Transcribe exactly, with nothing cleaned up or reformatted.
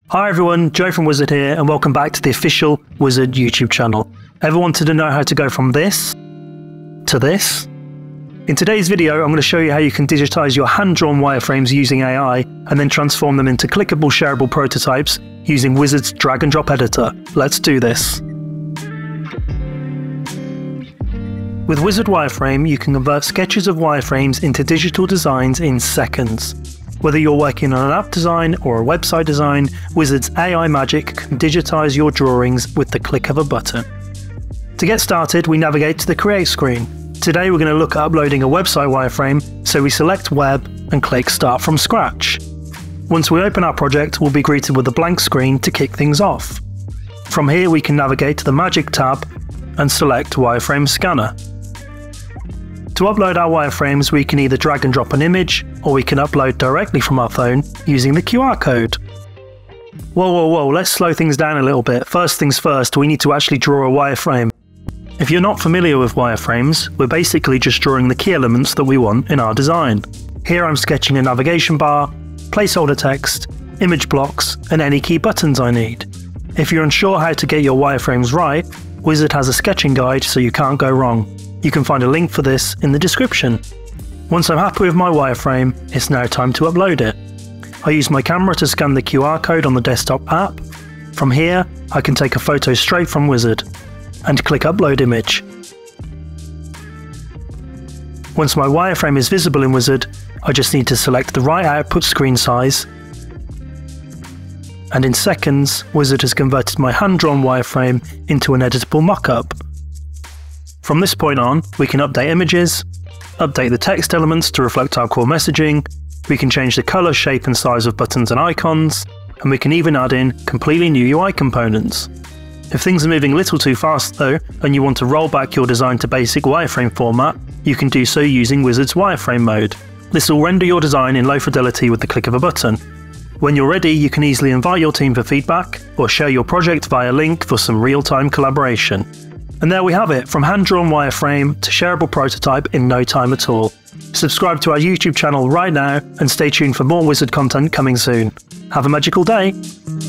Hi everyone, Joe from Wizard here and welcome back to the official Wizard YouTube channel. Ever wanted to know how to go from this to this? In today's video I'm going to show you how you can digitize your hand-drawn wireframes using A I and then transform them into clickable shareable prototypes using Wizard's drag and drop editor. Let's do this. With Wizard Wireframe you can convert sketches of wireframes into digital designs in seconds. Whether you're working on an app design or a website design, Wizard's A I magic can digitize your drawings with the click of a button. To get started, we navigate to the Create screen. Today we're going to look at uploading a website wireframe, so we select Web and click Start from Scratch. Once we open our project, we'll be greeted with a blank screen to kick things off. From here we can navigate to the Magic tab and select Wireframe Scanner. To upload our wireframes, we can either drag and drop an image, or we can upload directly from our phone using the Q R code. Whoa, whoa, whoa, let's slow things down a little bit. First things first, we need to actually draw a wireframe. If you're not familiar with wireframes, we're basically just drawing the key elements that we want in our design. Here I'm sketching a navigation bar, placeholder text, image blocks, and any key buttons I need. If you're unsure how to get your wireframes right, Wizard has a sketching guide so you can't go wrong. You can find a link for this in the description. Once I'm happy with my wireframe, it's now time to upload it. I use my camera to scan the Q R code on the desktop app. From here, I can take a photo straight from Wizard and click Upload Image. Once my wireframe is visible in Wizard, I just need to select the right output screen size, and in seconds, Wizard has converted my hand-drawn wireframe into an editable mock-up. From this point on, we can update images, update the text elements to reflect our core messaging, we can change the colour, shape and size of buttons and icons, and we can even add in completely new U I components. If things are moving a little too fast though, and you want to roll back your design to basic wireframe format, you can do so using Wizard's wireframe mode. This will render your design in low fidelity with the click of a button. When you're ready, you can easily invite your team for feedback, or share your project via link for some real-time collaboration. And there we have it, from hand-drawn wireframe to shareable prototype in no time at all. Subscribe to our YouTube channel right now and stay tuned for more Wizard content coming soon. Have a magical day!